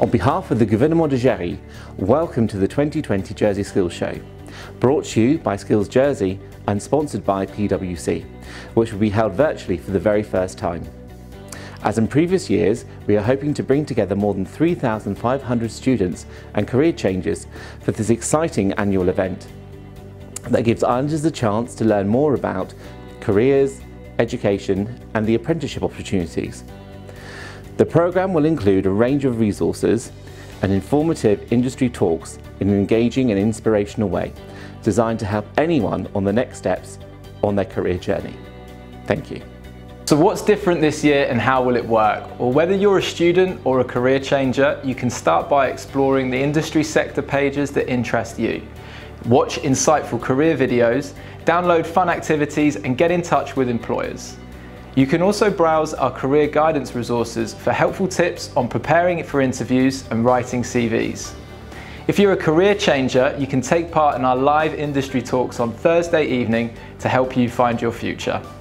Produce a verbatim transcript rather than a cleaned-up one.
On behalf of the Gouvernement de Jersey, welcome to the twenty twenty Jersey Skills Show, brought to you by Skills Jersey and sponsored by P W C, which will be held virtually for the very first time. As in previous years, we are hoping to bring together more than three thousand five hundred students and career changers for this exciting annual event that gives Islanders a chance to learn more about careers, education and the apprenticeship opportunities. The programme will include a range of resources and informative industry talks in an engaging and inspirational way, designed to help anyone on the next steps on their career journey. Thank you. So what's different this year and how will it work? Well, whether you're a student or a career changer, you can start by exploring the industry sector pages that interest you. Watch insightful career videos, download fun activities and get in touch with employers. You can also browse our career guidance resources for helpful tips on preparing for interviews and writing C Vs. If you're a career changer, you can take part in our live industry talks on Thursday evening to help you find your future.